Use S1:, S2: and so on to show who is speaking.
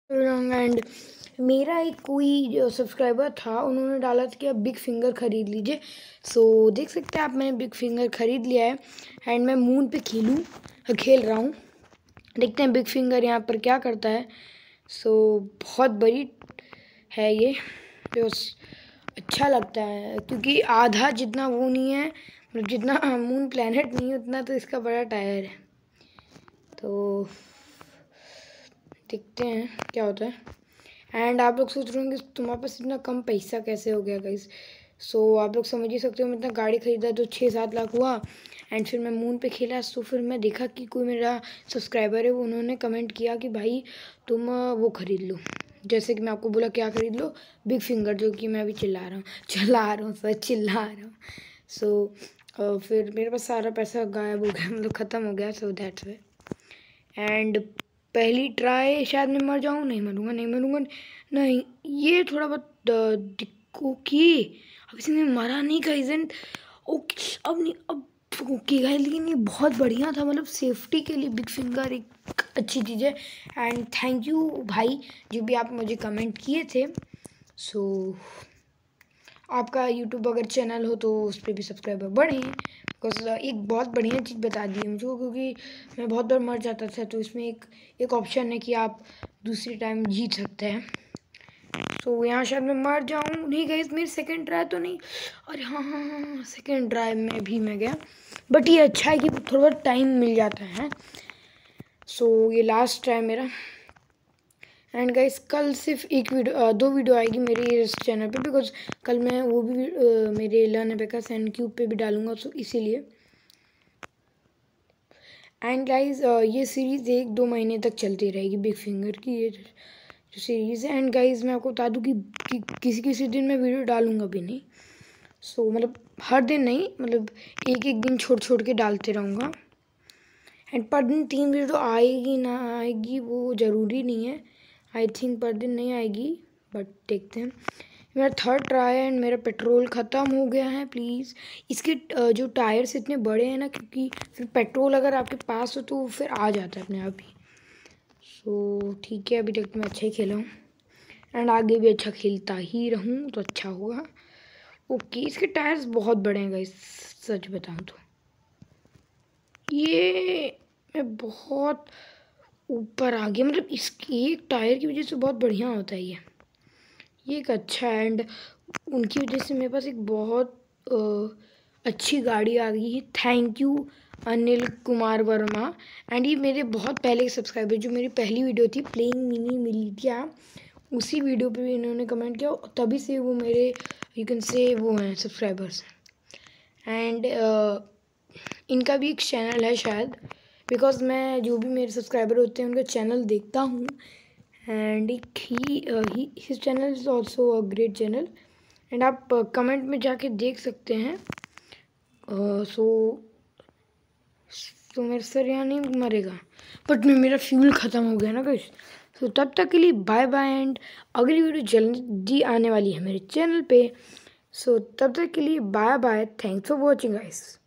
S1: And मेरा एक कोई जो सब्सक्राइबर था, उन्होंने डाला था कि आप बिग फिंगर ख़रीद लीजिए। सो देख सकते हैं आप, मैंने बिग फिंगर ख़रीद लिया है एंड मैं मून पे खेल रहा हूँ। देखते हैं बिग फिंगर यहाँ पर क्या करता है। सो बहुत बड़ी है ये, तो अच्छा लगता है क्योंकि आधा जितना वो नहीं है, मतलब जितना मून प्लैनेट नहीं है उतना तो इसका बड़ा टायर है। तो देखते हैं क्या होता है। एंड आप लोग सोच रहे होंगे तुम्हारे पास इतना कम पैसा कैसे हो गया गाइस। सो आप लोग समझ ही सकते हो, मैं इतना गाड़ी खरीदा तो 6-7 लाख हुआ। एंड फिर मैं मून पे खेला, तो फिर मैं देखा कि कोई मेरा सब्सक्राइबर है, उन्होंने कमेंट किया कि भाई तुम वो ख़रीद लो। जैसे कि मैं आपको बोला क्या ख़रीद लो, बिग फिंगर, जो कि मैं अभी चिल्ला रहा हूँ। सो फिर मेरे पास सारा पैसा गायब हो गया, मतलब ख़त्म हो गया। So that's way. एंड पहली ट्राई शायद मैं मर जाऊँ, नहीं मरूँगा नहीं। ये थोड़ा बहुत ओके, अब इसमें मरा नहीं का इजेंट ओके, अब नहीं, अब ओके गाइस, लेकिन ये बहुत बढ़िया था, मतलब सेफ्टी के लिए बिग फिंगर एक अच्छी चीज़ है। एंड थैंक यू भाई, जो भी आप मुझे कमेंट किए थे। सो आपका यूट्यूब अगर चैनल हो तो उस पर भी सब्सक्राइबर बढ़े, बिकॉज एक बहुत बढ़िया चीज़ बता दी है मुझे, क्योंकि मैं बहुत बार मर जाता था। तो इसमें एक ऑप्शन है कि आप दूसरी टाइम जीत सकते हैं। तो यहाँ शायद मैं मर जाऊँ, नहीं गाइस, मेरी सेकंड ट्राई तो नहीं, अरे हाँ, सेकंड ट्राई में भी मैं गया। बट ये अच्छा है कि थोड़ा टाइम मिल जाता है। सो ये लास्ट ट्राई मेरा। एंड गाइस कल सिर्फ दो वीडियो आएगी मेरे इस चैनल पे, बिकॉज कल मैं वो भी मेरे लर्न अबेकस एंड क्यूब पे भी डालूंगा, सो इसीलिए। एंड गाइस ये सीरीज़ 1-2 महीने तक चलती रहेगी, बिग फिंगर की ये जो सीरीज़ है। एंड गाइस मैं आपको बता दूँ कि किसी दिन मैं वीडियो डालूंगा भी नहीं। सो मतलब हर दिन नहीं, मतलब एक दिन छोड़ के डालते रहूँगा। एंड पर दिन 3 वीडियो आएगी ना आएगी वो ज़रूरी नहीं है, आई थिंक पर दिन नहीं आएगी, बट देखते हैं। मेरा थर्ड ट्राई है एंड मेरा पेट्रोल ख़त्म हो गया है। प्लीज़ इसके जो टायर्स इतने बड़े हैं ना, क्योंकि फिर पेट्रोल अगर आपके पास हो तो फिर आ जाता है अपने आप ही। सो ठीक है, अभी तक मैं अच्छा ही खेला हूँ एंड आगे भी अच्छा खेलता ही रहूँ तो अच्छा होगा। ओके, इसके टायर्स बहुत बड़े हैं गाइस, सच बताऊँ तो ये मैं बहुत ऊपर आ गया, मतलब इसकी एक टायर की वजह से बहुत बढ़िया होता है ये एक अच्छा है। एंड उनकी वजह से मेरे पास एक बहुत अच्छी गाड़ी आ गई है। Thank you Anil Kumar Verma. And ये मेरे बहुत पहले के सब्सक्राइबर, जो मेरी पहली वीडियो थी प्लेइंग मिनी मिलिटिया, उसी वीडियो पे भी इन्होंने कमेंट किया, तभी से वो मेरे यू कैन से वो हैं सब्सक्राइबर्स। एंड इनका भी एक चैनल है शायद, बिकॉज मैं जो भी मेरे सब्सक्राइबर होते हैं उनका चैनल देखता हूँ। And his channel is also a great channel. And आप कमेंट में जाके देख सकते हैं। सो मेरा सर यहाँ नहीं मरेगा, बट मेरा फ्यूल ख़त्म हो गया ना गाइस। तो तब तक के लिए बाय बाय, एंड अगली वीडियो जल्दी आने वाली है मेरे चैनल पे। सो तब तक के लिए bye bye, thanks for watching guys.